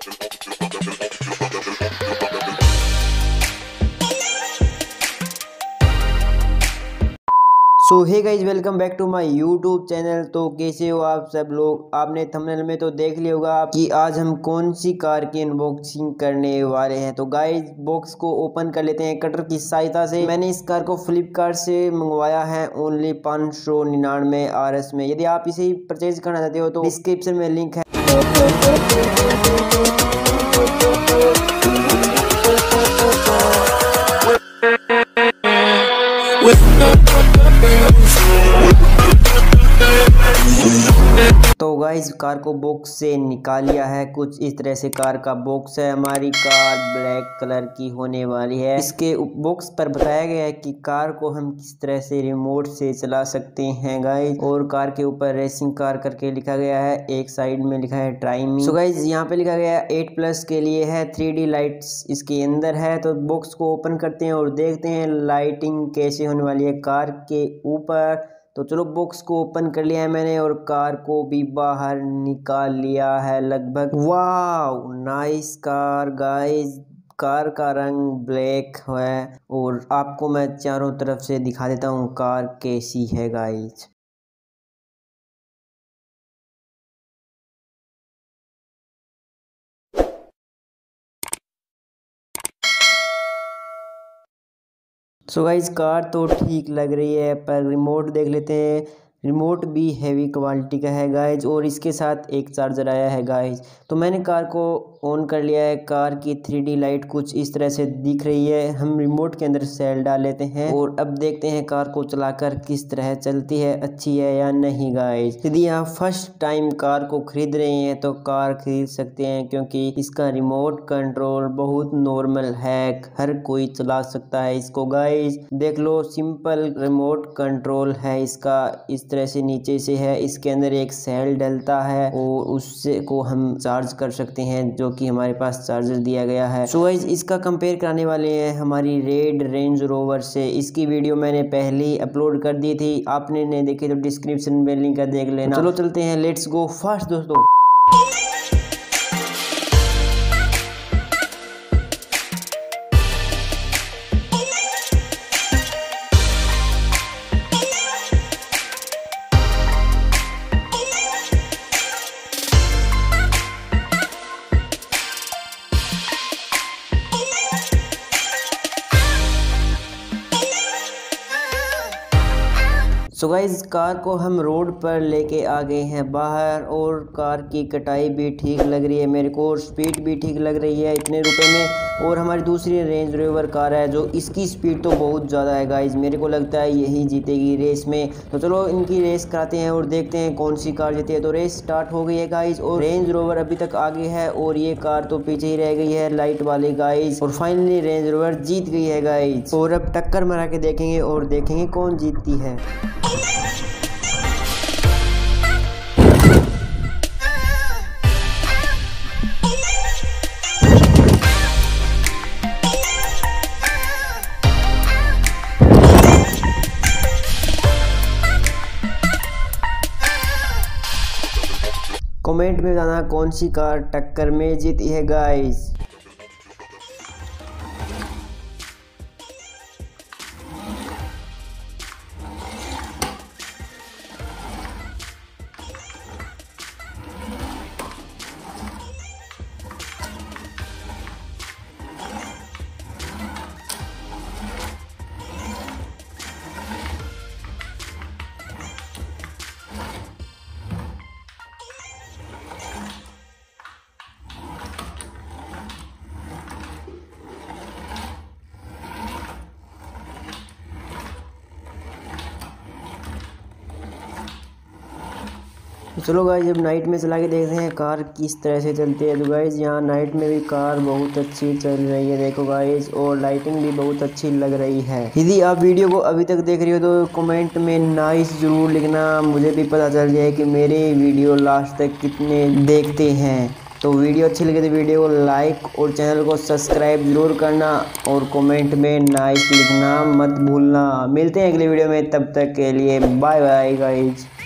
So hey guys, welcome back to my YouTube channel. तो कैसे हो आप सब लोग। आपने थंबनेल में तो देख लिया होगा कि आज हम कौन सी कार की अनबॉक्सिंग करने वाले हैं। तो गाइज बॉक्स को ओपन कर लेते हैं कटर की सहायता से। मैंने इस कार को फ्लिपकार्ट से मंगवाया है ओनली 599 RS में। यदि आप इसे परचेज करना चाहते हो तो डिस्क्रिप्शन में लिंक है। तो गाइस कार को बॉक्स से निकाल लिया है। कुछ इस तरह से कार का बॉक्स है। हमारी कार ब्लैक कलर की होने वाली है। इसके बॉक्स पर बताया गया है कि कार को हम किस तरह से रिमोट से चला सकते हैं गाइस। और कार के ऊपर रेसिंग कार करके लिखा गया है। एक साइड में लिखा है टाइमिंग। सो गाइस यहाँ पे लिखा गया है 8+ के लिए है। 3D लाइट्स इसके अंदर है। तो बॉक्स को ओपन करते हैं और देखते हैं लाइटिंग कैसे होने वाली है कार के ऊपर। तो चलो बॉक्स को ओपन कर लिया है मैंने और कार को भी बाहर निकाल लिया है लगभग। Wow nice car guys. Car का रंग ब्लैक है और आपको मैं चारों तरफ से दिखा देता हूँ कार कैसी है गाइस। सो गाइस कार तो ठीक लग रही है, पर रिमोट देख लेते हैं। रिमोट भी हैवी क्वालिटी का है गाइज और इसके साथ एक चार्जर आया है गाइज। तो मैंने कार को ऑन कर लिया है। कार की 3D लाइट कुछ इस तरह से दिख रही है। हम रिमोट के अंदर सेल डाल लेते हैं और अब देखते हैं कार को चलाकर किस तरह चलती है, अच्छी है या नहीं गाइज। यदि आप फर्स्ट टाइम कार को खरीद रहे हैं तो कार खरीद सकते हैं, क्योंकि इसका रिमोट कंट्रोल बहुत नॉर्मल है, हर कोई चला सकता है इसको गाइज। देख लो सिंपल रिमोट कंट्रोल है इसका। इस तरह से नीचे से है। इसके अंदर एक सेल डलता है और उससे को हम चार्ज कर सकते हैं, जो कि हमारे पास चार्जर दिया गया है। सो गाइस इसका कंपेयर कराने वाले हैं हमारी रेड रेंज रोवर से। इसकी वीडियो मैंने पहले ही अपलोड कर दी थी। आपने नहीं देखी तो डिस्क्रिप्शन में लिंक है, देख लेना। चलो चलते हैं, लेट्स गो फास्ट दोस्तों। सो गाइज कार को हम रोड पर लेके आ गए हैं बाहर और कार की कटाई भी ठीक लग रही है मेरे को और स्पीड भी ठीक लग रही है इतने रुपए में। और हमारी दूसरी रेंज रोवर कार है जो इसकी स्पीड तो बहुत ज़्यादा है गाइज। मेरे को लगता है यही जीतेगी रेस में। तो चलो इनकी रेस कराते हैं और देखते हैं कौन सी कार जीती है। तो रेस स्टार्ट हो गई है गाइज और रेंज रोवर अभी तक आगे है और ये कार तो पीछे ही रह गई है लाइट वाली गाइज। और फाइनली रेंज रोवर जीत गई है गाइज। और अब टक्कर मारा के देखेंगे और देखेंगे कौन जीतती है। कमेंट में बताना कौन सी कार टक्कर में जीती है गाइस। तो चलो गाइज जब नाइट में चला के देखते हैं कार किस तरह से चलती है। तो गाइज यहाँ नाइट में भी कार बहुत अच्छी चल रही है, देखो गाइज, और लाइटिंग भी बहुत अच्छी लग रही है। यदि आप वीडियो को अभी तक देख रही हो तो कमेंट में नाइस जरूर लिखना, मुझे भी पता चल जाए कि मेरे वीडियो लास्ट तक कितने देखते हैं। तो वीडियो अच्छी लगे तो वीडियो को लाइक और चैनल को सब्सक्राइब जरूर करना और कमेंट में नाइस लिखना मत भूलना। मिलते हैं अगले वीडियो में, तब तक के लिए बाय बाय गाइज।